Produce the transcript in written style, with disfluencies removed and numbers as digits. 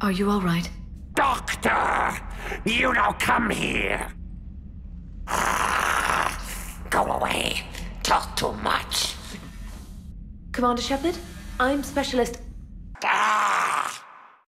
Are you all right? Doctor! You don't come here! Go away. Talk too much. Commander Shepard, I'm Specialist... Ah!